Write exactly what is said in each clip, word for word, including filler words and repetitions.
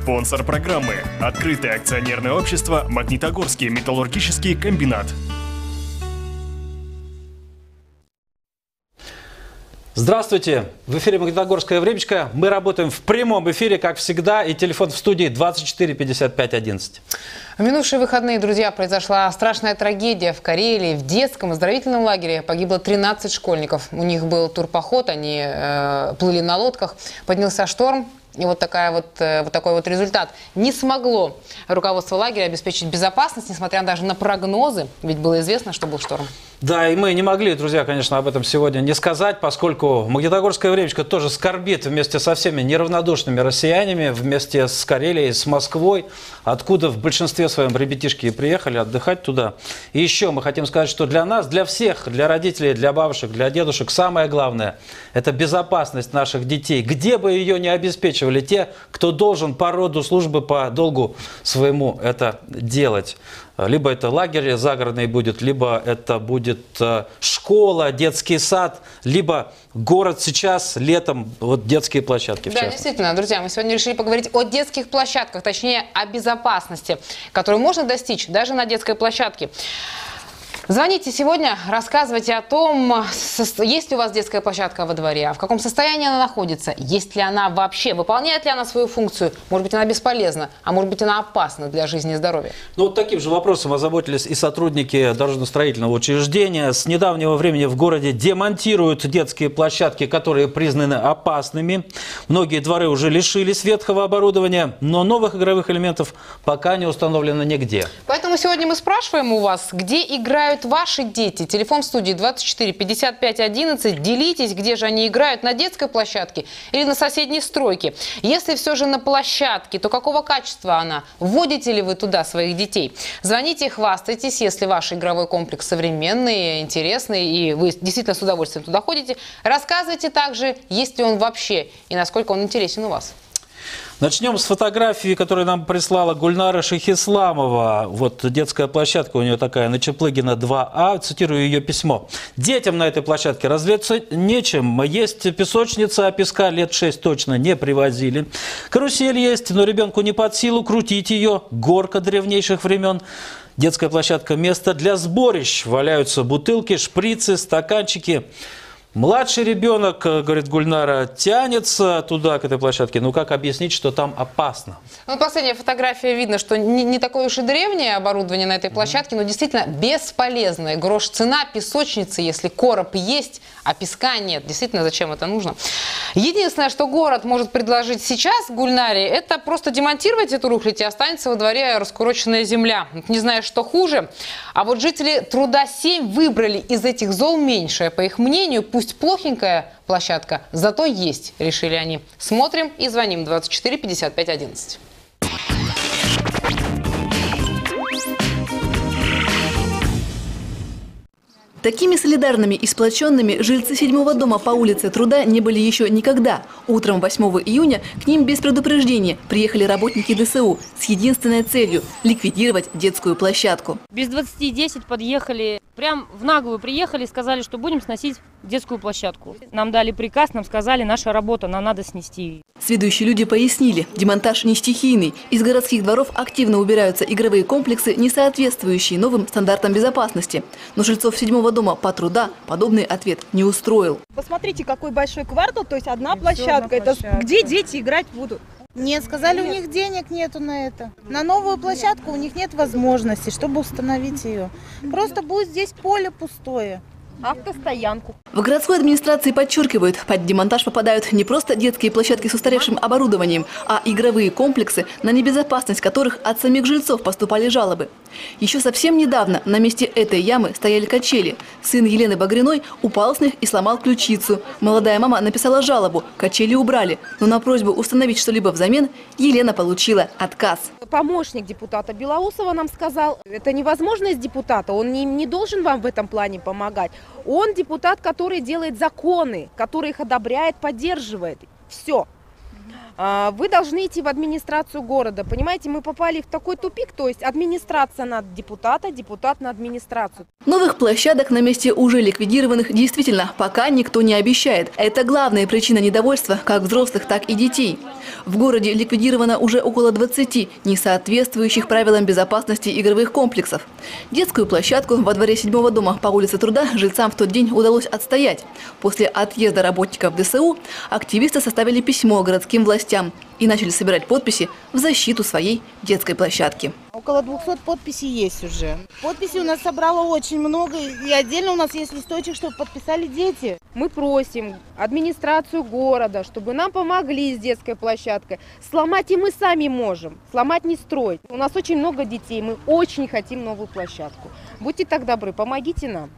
Спонсор программы – открытое акционерное общество «Магнитогорский металлургический комбинат». Здравствуйте! В эфире «Магнитогорское времечко». Мы работаем в прямом эфире, как всегда, и телефон в студии двадцать четыре пятьдесят пять одиннадцать. В минувшие выходные, друзья, произошла страшная трагедия в Карелии. В детском оздоровительном лагере погибло тринадцать школьников. У них был турпоход, они э, плыли на лодках, поднялся шторм. И вот, такая вот, вот такой вот результат. Не смогло руководство лагеря обеспечить безопасность, несмотря даже на прогнозы, ведь было известно, что был шторм. Да, и мы не могли, друзья, конечно, об этом сегодня не сказать, поскольку «Магнитогорское времечко» тоже скорбит вместе со всеми неравнодушными россиянами, вместе с Карелией, с Москвой, откуда в большинстве своем ребятишки и приехали отдыхать туда. И еще мы хотим сказать, что для нас, для всех, для родителей, для бабушек, для дедушек, самое главное – это безопасность наших детей, где бы ее ни обеспечивали те, кто должен по роду службы, по долгу своему это делать. Либо это лагерь загородный будет, либо это будет школа, детский сад, либо город сейчас, летом, вот детские площадки. Да, действительно, друзья, мы сегодня решили поговорить о детских площадках, точнее о безопасности, которую можно достичь даже на детской площадке. Звоните сегодня, рассказывайте о том, есть ли у вас детская площадка во дворе, в каком состоянии она находится, есть ли она вообще, выполняет ли она свою функцию, может быть, она бесполезна, а может быть, она опасна для жизни и здоровья. Ну, вот таким же вопросом озаботились и сотрудники дорожно-строительного учреждения. С недавнего времени в городе демонтируют детские площадки, которые признаны опасными. Многие дворы уже лишились ветхого оборудования, но новых игровых элементов пока не установлено нигде. Поэтому сегодня мы спрашиваем у вас, где играют ваши дети. Телефон в студии двадцать четыре пятьдесят пять одиннадцать. Делитесь, где же они играют, на детской площадке или на соседней стройке. Если все же на площадке, то какого качества она? Вводите ли вы туда своих детей? Звоните, хвастайтесь, если ваш игровой комплекс современный, интересный, и вы действительно с удовольствием туда ходите. Рассказывайте также, есть ли он вообще и насколько он интересен у вас. Начнем с фотографии, которую нам прислала Гульнара Шейхисламова. Вот детская площадка у нее такая, на Чаплыгина два А. Цитирую ее письмо. Детям на этой площадке развлечься нечем. Есть песочница, а песка лет шесть точно не привозили. Карусель есть, но ребенку не под силу крутить ее. Горка древнейших времен. Детская площадка – место для сборищ. Валяются бутылки, шприцы, стаканчики. Младший ребенок, говорит Гульнара, тянется туда, к этой площадке. Ну как объяснить, что там опасно? Ну, последняя фотография, видно, что не, не такое уж и древнее оборудование на этой площадке, но действительно бесполезное. Грош цена песочницы, если короб есть, а песка нет. Действительно, зачем это нужно? Единственное, что город может предложить сейчас Гульнаре, это просто демонтировать эту рухлядь, и останется во дворе раскуроченная земля. Не знаю, что хуже. А вот жители Труда семь выбрали из этих зол меньшее. По их мнению, пусть плохенькая площадка, зато есть, решили они. Смотрим и звоним двадцать четыре пятьдесят пять одиннадцать. Такими солидарными и сплоченными жильцы седьмого дома по улице Труда не были еще никогда. Утром восьмого июня к ним без предупреждения приехали работники Дэ Эс У с единственной целью – ликвидировать детскую площадку. Без двадцати десять подъехали, прям в наглую приехали, сказали, что будем сносить детскую площадку. Нам дали приказ, нам сказали, наша работа, нам надо снести. Сведущие люди пояснили, демонтаж не стихийный. Из городских дворов активно убираются игровые комплексы, не соответствующие новым стандартам безопасности. Но жильцов седьмого дома по Труда подобный ответ не устроил. Посмотрите, какой большой квартал, то есть одна площадка. Это где дети играть будут? Нет, сказали, у них денег нету на это. На новую площадку у них нет возможности, чтобы установить ее. Просто будет здесь поле пустое. Автостоянку. В городской администрации подчеркивают, под демонтаж попадают не просто детские площадки с устаревшим оборудованием, а игровые комплексы, на небезопасность которых от самих жильцов поступали жалобы. Еще совсем недавно на месте этой ямы стояли качели. Сын Елены Багриной упал с них и сломал ключицу. Молодая мама написала жалобу, качели убрали, но на просьбу установить что-либо взамен Елена получила отказ. Помощник депутата Белоусова нам сказал, это невозможность депутата, он не, не должен вам в этом плане помогать. Он депутат, который делает законы, который их одобряет, поддерживает. Все. А, Вы должны идти в администрацию города. Понимаете, мы попали в такой тупик, то есть администрация над депутата, депутат на администрацию. Новых площадок на месте уже ликвидированных действительно пока никто не обещает. Это главная причина недовольства как взрослых, так и детей. В городе ликвидировано уже около двадцати несоответствующих правилам безопасности игровых комплексов. Детскую площадку во дворе седьмого дома по улице Труда жильцам в тот день удалось отстоять. После отъезда работников ДСУ активисты составили письмо городским властям и начали собирать подписи в защиту своей детской площадки. Около двухсот подписей есть уже. Подписей у нас собрало очень много, и отдельно у нас есть листочек, чтобы подписали дети. Мы просим администрацию города, чтобы нам помогли с детской площадкой. Сломать и мы сами можем, сломать не строить. У нас очень много детей, мы очень хотим новую площадку. Будьте так добры, помогите нам.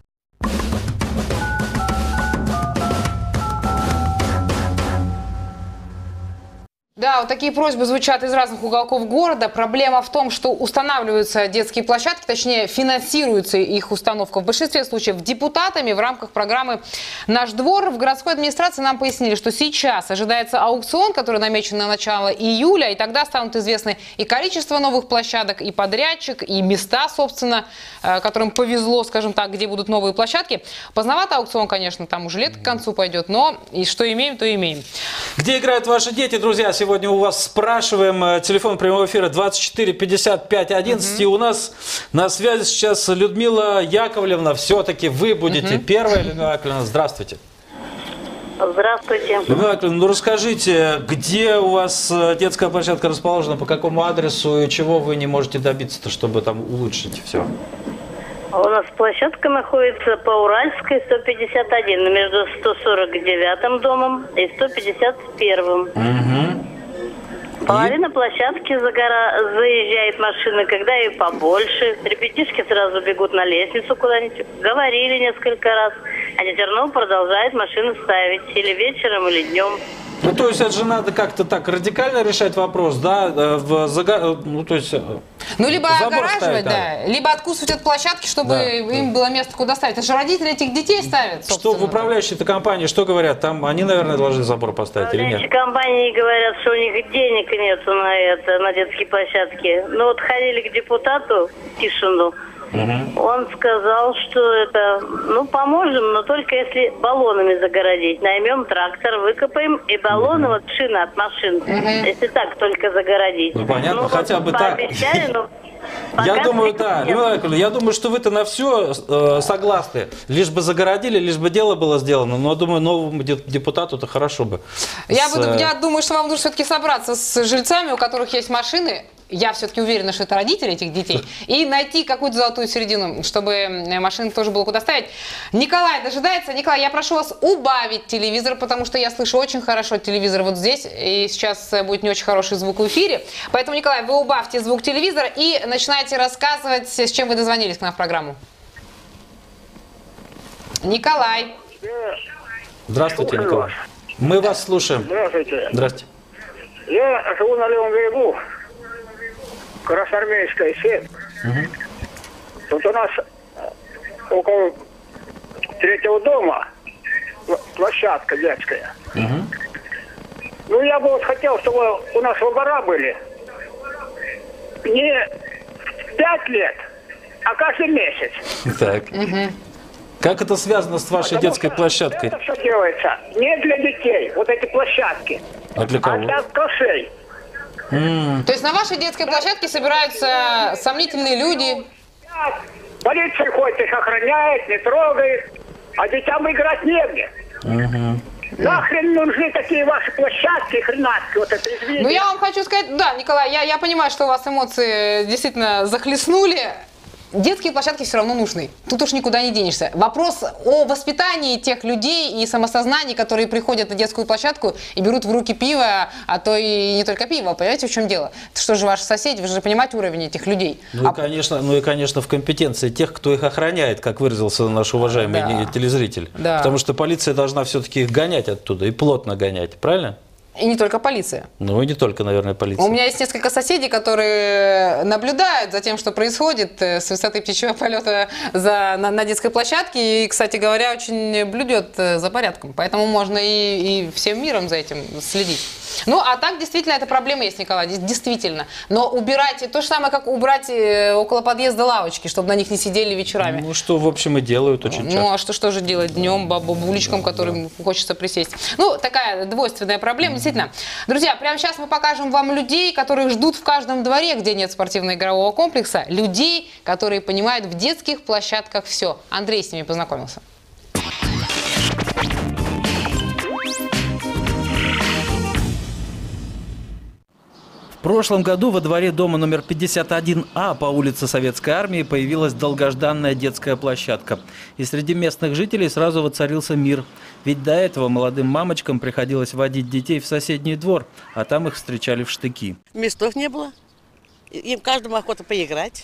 Да, вот такие просьбы звучат из разных уголков города. Проблема в том, что устанавливаются детские площадки, точнее финансируется их установка в большинстве случаев депутатами в рамках программы «Наш двор». В городской администрации нам пояснили, что сейчас ожидается аукцион, который намечен на начало июля, и тогда станут известны и количество новых площадок, и подрядчик, и места, собственно, которым повезло, скажем так, где будут новые площадки. Поздновато аукцион, конечно, там уже лето к концу пойдет, но и что имеем, то имеем. Где играют ваши дети, друзья? Сегодня у вас спрашиваем. Телефон прямого эфира двадцать четыре пятьдесят пять одиннадцать. Uh-huh. И у нас на связи сейчас Людмила Яковлевна. Все-таки вы будете uh-huh. первая. Людмила Яковлевна, здравствуйте. Здравствуйте. Людмила Яковлевна, ну расскажите, где у вас детская площадка расположена, по какому адресу и чего вы не можете добиться-то, чтобы там улучшить все? У нас площадка находится по Уральской, сто пятьдесят один, между сто сорок девятым домом и сто пятьдесят первым. Угу. Половина площадки загора... заезжает машины, когда и побольше. Ребятишки сразу бегут на лестницу куда-нибудь. Говорили несколько раз. Они все равно продолжают машины ставить. Или вечером, или днем. Ну, то есть это же надо как-то так радикально решать вопрос, да? В зага... Ну, то есть... Ну, либо огораживать, ставить, да, да, либо откусывать от площадки, чтобы да, им да. было место, куда ставить. Это же родители этих детей ставят, собственно. Что в управляющей-то компании, что говорят? Там они, наверное, должны забор поставить или нет? Компании говорят, что у них денег нету на это, на детские площадки. Ну, вот ходили к депутату Тишину. Угу. Он сказал, что это, ну, поможем, но только если баллонами загородить. Наймем трактор, выкопаем, и баллоны, угу. вот шины от машин, угу. если так только загородить. Ну, понятно, ну, хотя вот бы так. Но я думаю, да, я думаю, что вы-то на все э, согласны. Лишь бы загородили, лишь бы дело было сделано. Но, думаю, новому депутату-то хорошо бы. Я, с, буду, я думаю, что вам нужно все-таки собраться с жильцами, у которых есть машины. Я все-таки уверена, что это родители этих детей. И найти какую-то золотую середину, чтобы машин тоже было куда ставить. Николай дожидается. Николай, я прошу вас убавить телевизор, потому что я слышу очень хорошо телевизор вот здесь. И сейчас будет не очень хороший звук в эфире. Поэтому, Николай, вы убавьте звук телевизора и начинайте рассказывать, с чем вы дозвонились к нам в программу. Николай. Здравствуйте, Николай. Мы вас слушаем. Здравствуйте. Здравствуйте. Я живу на левом берегу. Красноармейская семь. Угу. Тут у нас около третьего дома площадка детская. Угу. Ну, я бы вот хотел, чтобы у нас выбора были не пять лет, а каждый месяц. Так. Угу. Как это связано с вашей Потому детской площадкой? Это все делается не для детей, вот эти площадки, а для кого? А для алкашей. Mm. То есть на вашей детской площадке собираются сомнительные люди? Полиция ходит, их охраняет, не трогает, а детям играть негде. Mm-hmm. Нахрен нужны такие ваши площадки, хренатки, вот это, извините. Ну я вам хочу сказать, да, Николай, я, я понимаю, что у вас эмоции действительно захлестнули. Детские площадки все равно нужны. Тут уж никуда не денешься. Вопрос о воспитании тех людей и самосознании, которые приходят на детскую площадку и берут в руки пиво, а то и не только пиво. Понимаете, в чем дело? Что же ваши соседи? Вы же понимаете уровень этих людей. Ну, а... и, конечно, ну и, конечно, в компетенции тех, кто их охраняет, как выразился наш уважаемый да. телезритель. Да. Потому что полиция должна все-таки их гонять оттуда и плотно гонять. Правильно? И не только полиция. Ну и не только, наверное, полиция. У меня есть несколько соседей, которые наблюдают за тем, что происходит с высоты птичьего полета за, на, на детской площадке. И, кстати говоря, очень блюдет за порядком. Поэтому можно и, и всем миром за этим следить. Ну, а так, действительно, эта проблема есть, Николай, действительно. Но убирать, то же самое, как убрать около подъезда лавочки, чтобы на них не сидели вечерами. Ну, что, в общем, и делают очень часто. Ну, а что, что же делать днем бабулечкам, которым да. хочется присесть? Ну, такая двойственная проблема, действительно. Друзья, прямо сейчас мы покажем вам людей, которые ждут в каждом дворе, где нет спортивно-игрового комплекса. Людей, которые понимают в детских площадках все. Андрей с ними познакомился. В прошлом году во дворе дома номер пятьдесят один А по улице Советской Армии появилась долгожданная детская площадка. И среди местных жителей сразу воцарился мир. Ведь до этого молодым мамочкам приходилось водить детей в соседний двор, а там их встречали в штыки. Местов не было. Им каждому охота поиграть.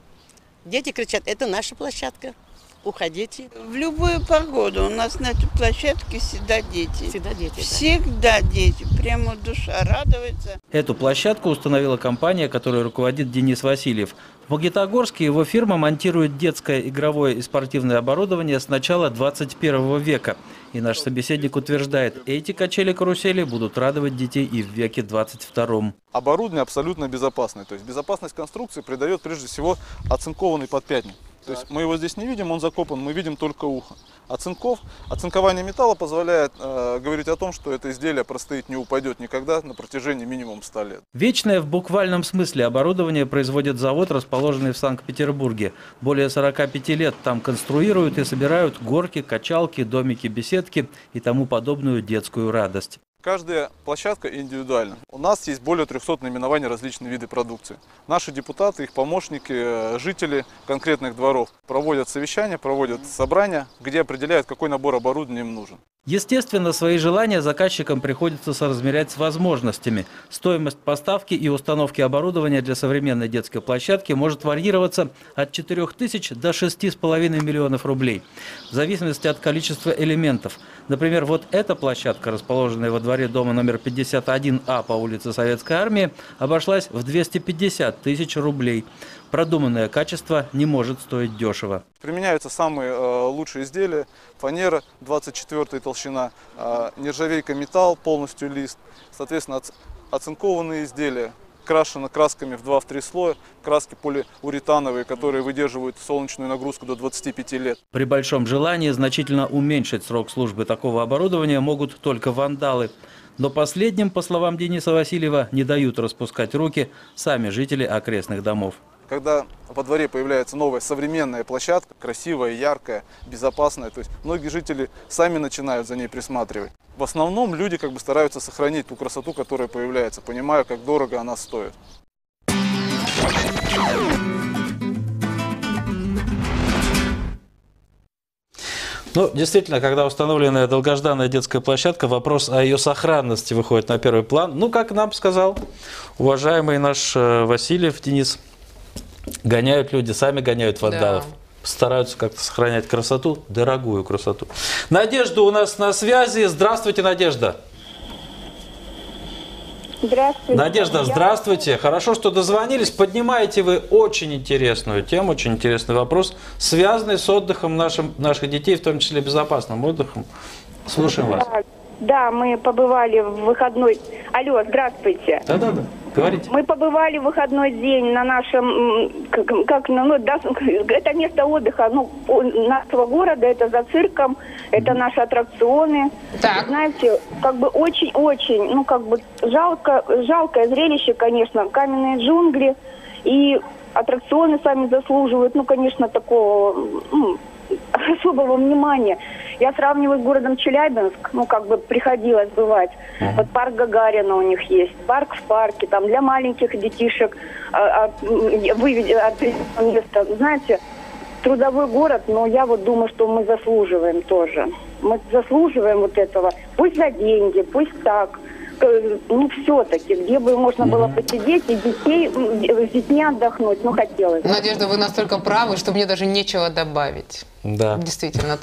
Дети кричат: это наша площадка. Уходите. В любую погоду у нас на этой площадке всегда дети. Всегда дети. Всегда да. дети. Прямо душа радуется. Эту площадку установила компания, которой руководит Денис Васильев. В Магнитогорске его фирма монтирует детское игровое и спортивное оборудование с начала двадцать первого века. И наш собеседник утверждает, эти качели-карусели будут радовать детей и в веке двадцать втором. Оборудование абсолютно безопасное. То есть безопасность конструкции придает прежде всего оцинкованный подпятник. То есть мы его здесь не видим, он закопан, мы видим только ухо. Оцинков, оцинкование металла позволяет э, говорить о том, что это изделие простоит, не упадет никогда на протяжении минимум ста лет. Вечное в буквальном смысле оборудование производит завод, расположенный в Санкт-Петербурге. Более сорока пяти лет там конструируют и собирают горки, качалки, домики, беседки и тому подобную детскую радость. Каждая площадка индивидуальна. У нас есть более трёхсот наименований различных видов продукции. Наши депутаты, их помощники, жители конкретных дворов проводят совещания, проводят собрания, где определяют, какой набор оборудования им нужен. Естественно, свои желания заказчикам приходится соразмерять с возможностями. Стоимость поставки и установки оборудования для современной детской площадки может варьироваться от четырёх тысяч до шести с половиной миллионов рублей. В зависимости от количества элементов. Например, вот эта площадка, расположенная во дворе дома номер пятьдесят один А по улице Советской Армии, обошлась в двести пятьдесят тысяч рублей. Продуманное качество не может стоить дешево. Применяются самые э, лучшие изделия. Фанера двадцать четвёртая толщина, э, нержавейка металл, полностью лист. Соответственно, оц оцинкованные изделия. Крашено красками в два-три слоя, краски полиуретановые, которые выдерживают солнечную нагрузку до двадцати пяти лет. При большом желании значительно уменьшить срок службы такого оборудования могут только вандалы. Но последним, по словам Дениса Васильева, не дают распускать руки сами жители окрестных домов. Когда во дворе появляется новая современная площадка, красивая, яркая, безопасная, то есть многие жители сами начинают за ней присматривать. В основном люди как бы стараются сохранить ту красоту, которая появляется, понимая, как дорого она стоит. Ну, действительно, когда установленная долгожданная детская площадка, вопрос о ее сохранности выходит на первый план. Ну, как нам сказал уважаемый наш Васильев Денис, гоняют люди, сами гоняют вандалов. Да. Стараются как-то сохранять красоту, дорогую красоту. Надежда у нас на связи. Здравствуйте, Надежда. Здравствуйте. Надежда, здравствуйте. Хорошо, что дозвонились. Поднимаете вы очень интересную тему, очень интересный вопрос, связанный с отдыхом нашим, наших детей, в том числе безопасным отдыхом. Слушаем вас. Да, да, мы побывали в выходной... Алло, здравствуйте. Да-да-да, говорите. Мы побывали в выходной день на нашем... Как, как, ну, да, это место отдыха ну, нашего города, это за цирком, это наши аттракционы. Так. Знаете, как бы очень-очень, ну, как бы жалко, жалкое зрелище, конечно, каменные джунгли, и аттракционы сами заслуживают, ну, конечно, такого... Ну, особого внимания. Я сравниваю с городом Челябинск, ну, как бы приходилось бывать. Uh-huh. Вот парк Гагарина у них есть, парк в парке, там для маленьких детишек а, а, выведено определенное место. Знаете, трудовой город, но я вот думаю, что мы заслуживаем тоже. Мы заслуживаем вот этого. Пусть за деньги, пусть так. Ну, все-таки, где бы можно было посидеть и детей, с детьми отдохнуть, ну, хотелось. Надежда, вы настолько правы, что мне даже нечего добавить. Да. Действительно так.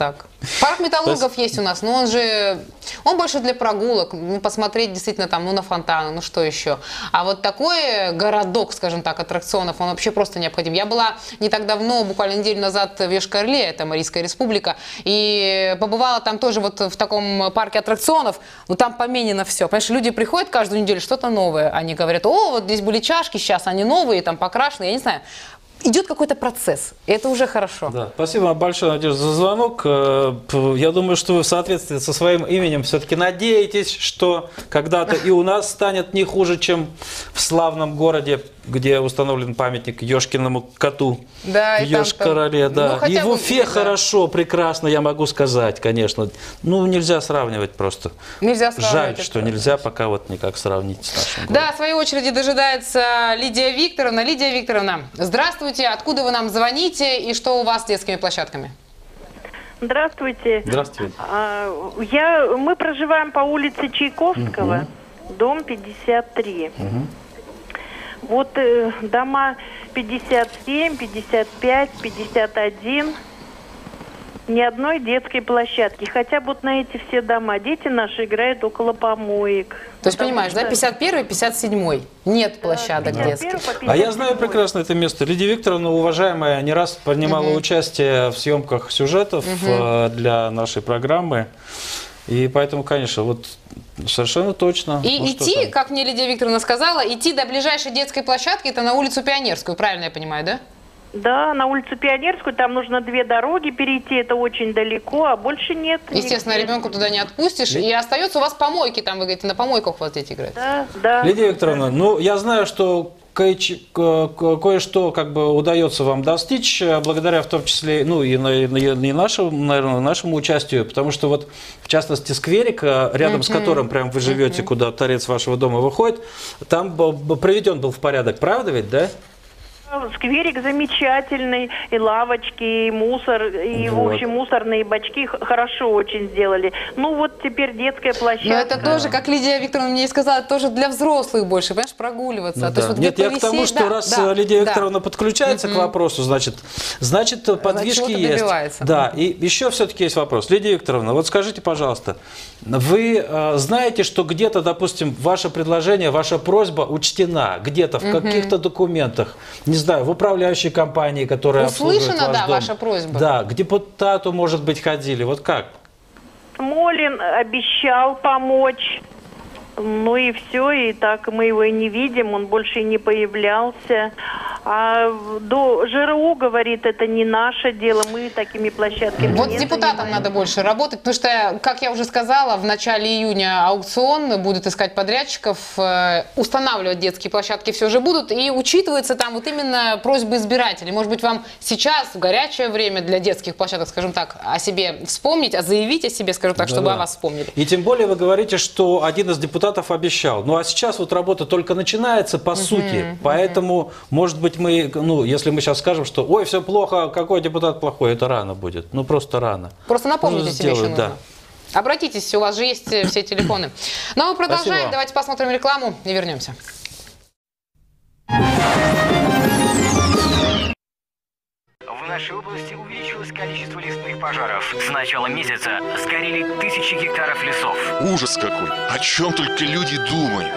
Парк металлургов есть у нас, но он же, он больше для прогулок, ну, посмотреть действительно там, ну, на фонтаны, ну, что еще. А вот такой городок, скажем так, аттракционов, он вообще просто необходим. Я была не так давно, буквально неделю назад в Йошкар-Оле, это Марийская республика, и побывала там тоже вот в таком парке аттракционов, но там поменено все. Понимаешь, люди приходят каждую неделю, что-то новое, они говорят, о, вот здесь были чашки, сейчас они новые, там покрашены, я не знаю. Идет какой-то процесс, и это уже хорошо. Да, спасибо вам большое, Надежда, за звонок. Я думаю, что вы в соответствии со своим именем все-таки надеетесь, что когда-то и у нас станет не хуже, чем в славном городе, где установлен памятник Ёшкиному коту. Да, в Йошкар-Оле, да. Ну, и в Уфе бы, хорошо, да. прекрасно, я могу сказать, конечно. Ну, нельзя сравнивать просто. Нельзя сравнивать. Жаль, что нельзя пока вот никак сравнить с нашим городом. Да, в своей очереди дожидается Лидия Викторовна. Лидия Викторовна, здравствуйте. Откуда вы нам звоните и что у вас с детскими площадками? Здравствуйте. Здравствуйте. Я, мы проживаем по улице Чайковского, угу. дом пятьдесят три. Угу. Вот э, дома пятьдесят семь, пятьдесят пять, пятьдесят один. Ни одной детской площадки. Хотя вот на эти все дома дети наши играют около помоек. То есть, понимаешь, что... да, пятьдесят первый, пятьдесят седьмой. Нет площадок да, детских. А я знаю прекрасно это место. Лидия Викторовна, уважаемая, не раз принимала угу. участие в съемках сюжетов угу. для нашей программы. И поэтому, конечно, вот совершенно точно. И ну, идти, как мне Лидия Викторовна сказала, идти до ближайшей детской площадки, это на улицу Пионерскую, правильно я понимаю, да? Да, на улицу Пионерскую, там нужно две дороги перейти, это очень далеко, а больше нет. Естественно, нигде. Ребенка туда не отпустишь, и остается у вас помойки, там, вы говорите, на помойках у вас дети играют. Да, да. Лидия Викторовна, ну, я знаю, что кое-что как бы удается вам достичь, благодаря в том числе, ну, и, на, и нашему, наверное, нашему участию, потому что вот, в частности, скверик, рядом mm-hmm. с которым прям вы живете, mm-hmm. куда торец вашего дома выходит, там приведен был в порядок, правда ведь, да? Скверик замечательный, и лавочки, и мусор, и, вот. в общем, мусорные бачки хорошо очень сделали. Ну, вот теперь детская площадка. Но это тоже, как Лидия Викторовна мне сказала, тоже для взрослых больше, понимаешь, прогуливаться. Ну, То да. есть, вот Нет, я к тому, что да, раз да, Лидия да. Викторовна подключается mm-hmm. к вопросу, значит, значит подвижки есть. Добивается. Да, и еще все-таки есть вопрос. Лидия Викторовна, вот скажите, пожалуйста, вы э, знаете, что где-то, допустим, ваше предложение, ваша просьба учтена где-то в mm-hmm. каких-то документах, не знаю, в управляющей компании, которая услышана, обслуживает ваш да, дом. ваша просьба. Да, к депутату, может быть, ходили. Вот как? Смолин обещал помочь. Ну и все, и так мы его и не видим, он больше и не появлялся. А до ЖРУ говорит, это не наше дело, мы такими площадками Вот не депутатам занимаемся. надо больше работать, потому что, как я уже сказала, в начале июня аукцион, будут искать подрядчиков, устанавливать детские площадки все же будут, и учитывается там вот именно просьбы избирателей. Может быть, вам сейчас, в горячее время для детских площадок, скажем так, о себе вспомнить, а заявить о себе, скажем так, да, чтобы да. о вас вспомнили. И тем более вы говорите, что один из депутатов обещал. Ну а сейчас вот работа только начинается, по uh-huh, сути, uh-huh. поэтому, может быть, мы, ну, если мы сейчас скажем, что ой, все плохо, какой депутат плохой, это рано будет. Ну, просто рано. Просто напомните себе еще нужно. Да. Обратитесь, у вас же есть все телефоны. Ну, а мы продолжаем. Спасибо. Давайте посмотрим рекламу и вернемся. В нашей области увеличилось количество лесных пожаров. С начала месяца сгорели тысячи гектаров лесов. Ужас какой! О чем только люди думают!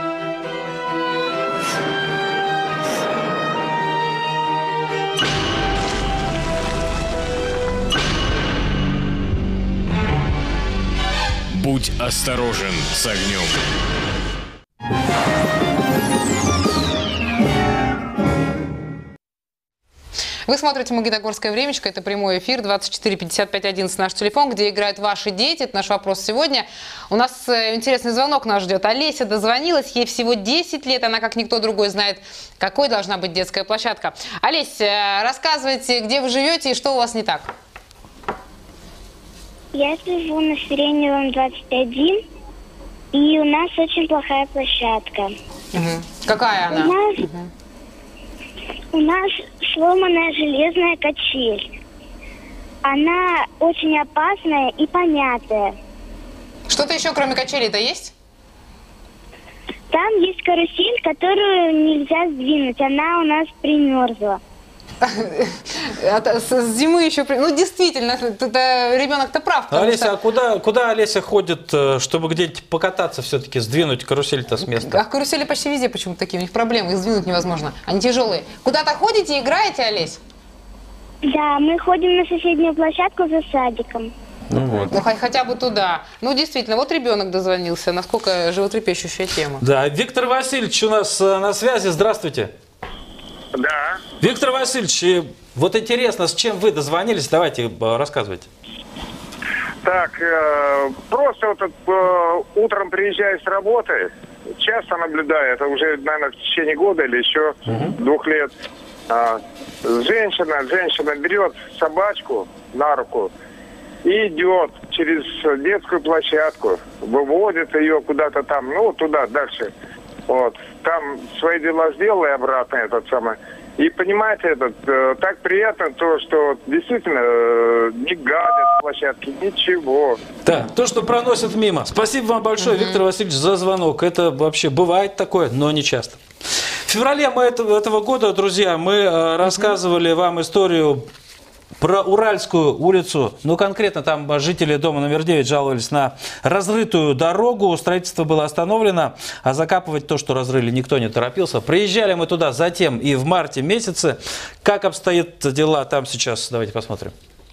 Будь осторожен с огнем. Вы смотрите «Магнитогорское времечко», это прямой эфир, двадцать четыре пятьдесят пять одиннадцать наш телефон, где играют ваши дети, это наш вопрос сегодня. У нас интересный звонок нас ждет. Олеся дозвонилась, ей всего десять лет, она как никто другой знает, какой должна быть детская площадка. Олеся, рассказывайте, где вы живете и что у вас не так? Я живу на Сиреневом двадцать один, и у нас очень плохая площадка. Угу. Какая она? У нас... Угу. У нас сломанная железная качель. Она очень опасная и помятая. Что-то еще, кроме качели-то, есть? Там есть карусель, которую нельзя сдвинуть. Она у нас примерзла. С зимы еще... Ну, действительно, ребенок-то прав. Олеся, что... а куда, куда Олеся ходит, чтобы где-нибудь покататься все-таки, сдвинуть карусель-то с места? А карусели почти везде почему-то такие, у них проблемы, их сдвинуть невозможно. Они тяжелые. Куда-то ходите, играете, Олесь? Да, мы ходим на соседнюю площадку за садиком. Ну, вот. Ну, хотя бы туда. Ну, действительно, вот ребенок дозвонился. Насколько животрепещущая тема. Да, Виктор Васильевич у нас на связи. Здравствуйте. Да. Виктор Васильевич, вот интересно, с чем вы дозвонились? Давайте, рассказывайте. Так, э, просто вот э, утром приезжаю с работы, часто наблюдаю, это уже, наверное, в течение года или еще угу. двух лет. Э, женщина, женщина берет собачку на руку и идет через детскую площадку, выводит ее куда-то там, ну, туда, дальше. Вот. Там свои дела сделала и обратно этот самый. И понимаете, этот, э, так приятно то, что действительно э, не гадят площадки, ничего. Да, то, что проносят мимо. Спасибо вам большое, mm-hmm. Виктор Васильевич, за звонок. Это вообще бывает такое, но не часто. В феврале мы этого, этого года, друзья, мы э, рассказывали mm-hmm. вам историю про Уральскую улицу, ну конкретно там жители дома номер девять жаловались на разрытую дорогу, строительство было остановлено, а закапывать то, что разрыли, никто не торопился. Приезжали мы туда затем и в марте месяце. Как обстоят дела там сейчас, давайте посмотрим.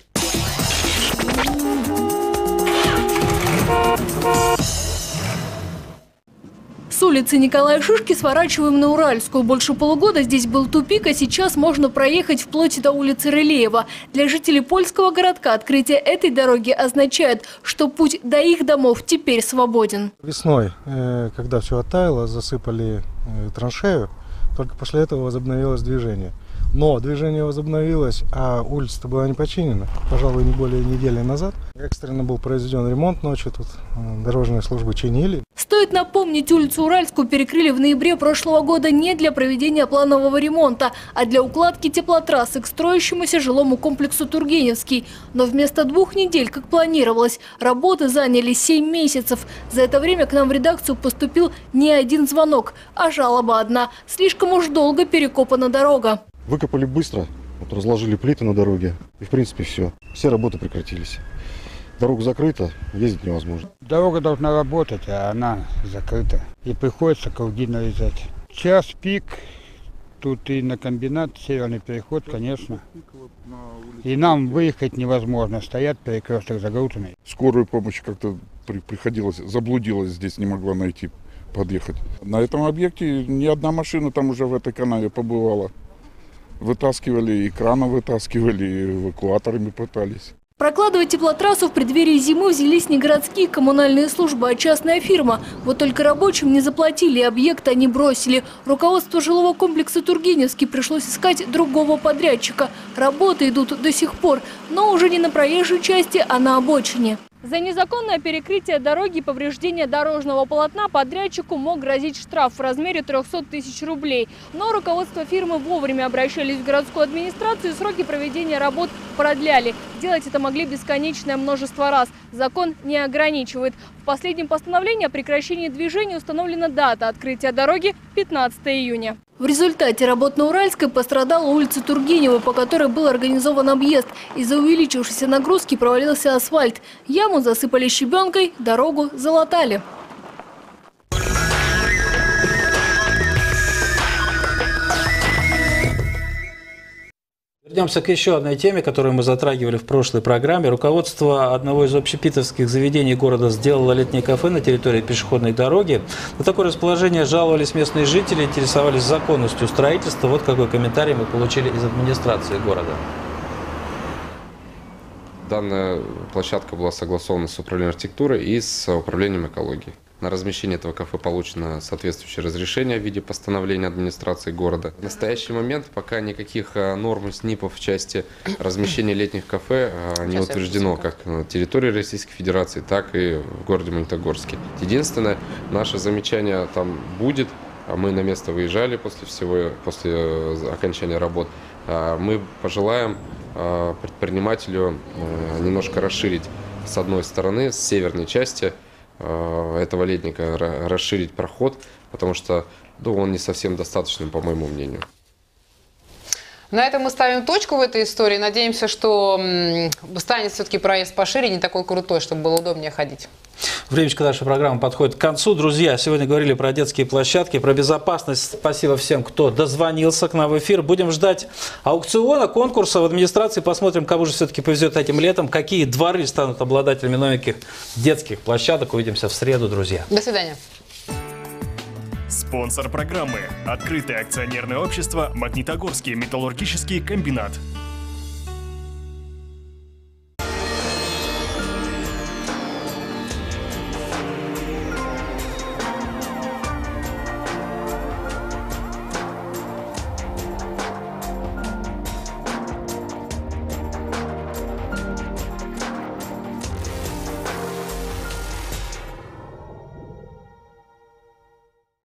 С улицы Николая Шишки сворачиваем на Уральскую. Больше полугода здесь был тупик, а сейчас можно проехать вплоть до улицы Рылеева. Для жителей польского городка открытие этой дороги означает, что путь до их домов теперь свободен. Весной, когда все оттаяло, засыпали траншею, только после этого возобновилось движение. Но движение возобновилось, а улица-то была не починена, пожалуй, не более недели назад. Экстренно был произведен ремонт ночью, тут дорожные службы чинили. Стоит напомнить, улицу Уральскую перекрыли в ноябре прошлого года не для проведения планового ремонта, а для укладки теплотрассы к строящемуся жилому комплексу Тургеневский. Но вместо двух недель, как планировалось, работы заняли семь месяцев. За это время к нам в редакцию поступил не один звонок, а жалоба одна. Слишком уж долго перекопана дорога. Выкопали быстро, вот разложили плиты на дороге, и в принципе все. Все работы прекратились. Дорога закрыта, ездить невозможно. Дорога должна работать, а она закрыта. И приходится круги нарезать. Час пик, тут и на комбинат, северный переход, конечно. И нам выехать невозможно, стоят перекресток загруженный. Скорую помощь как-то при, приходилось, заблудилась здесь, не могла найти, подъехать. На этом объекте ни одна машина там уже в этой канаве побывала. Вытаскивали, и крана вытаскивали, и эвакуаторами пытались. Прокладывать теплотрассу в преддверии зимы взялись не городские коммунальные службы, а частная фирма. Вот только рабочим не заплатили, объект они бросили. Руководство жилого комплекса Тургеневский пришлось искать другого подрядчика. Работы идут до сих пор, но уже не на проезжей части, а на обочине. За незаконное перекрытие дороги и повреждение дорожного полотна подрядчику мог грозить штраф в размере трёхсот тысяч рублей. Но руководство фирмы вовремя обращались в городскую администрацию и сроки проведения работ продляли. Делать это могли бесконечное множество раз. Закон не ограничивает. В последнем постановлении о прекращении движения установлена дата открытия дороги – пятнадцатое июня. В результате работ на Уральской пострадала улица Тургенева, по которой был организован объезд. Из-за увеличившейся нагрузки провалился асфальт. Яму засыпали щебенкой, дорогу залатали. Вернемся к еще одной теме, которую мы затрагивали в прошлой программе. Руководство одного из общепитовских заведений города сделало летнее кафе на территории пешеходной дороги. На такое расположение жаловались местные жители, интересовались законностью строительства. Вот какой комментарий мы получили из администрации города. Данная площадка была согласована с управлением архитектуры и с управлением экологии. На размещение этого кафе получено соответствующее разрешение в виде постановления администрации города. В настоящий момент пока никаких норм СНИПов в части размещения летних кафе не утверждено как на территории Российской Федерации, так и в городе Магнитогорске. Единственное, наше замечание там будет. Мы на место выезжали после всего, после окончания работ. Мы пожелаем предпринимателю немножко расширить с одной стороны, с северной части этого летника, расширить проход, потому что ну, он не совсем достаточный, по моему мнению. На этом мы ставим точку в этой истории. Надеемся, что м, станет все-таки проезд пошире, не такой крутой, чтобы было удобнее ходить. Времечко нашей программы подходит к концу. Друзья, сегодня говорили про детские площадки, про безопасность. Спасибо всем, кто дозвонился к нам в эфир. Будем ждать аукциона, конкурса в администрации. Посмотрим, кому же все-таки повезет этим летом. Какие дворы станут обладателями новеньких детских площадок. Увидимся в среду, друзья. До свидания. Спонсор программы – открытое акционерное общество «Магнитогорский металлургический комбинат».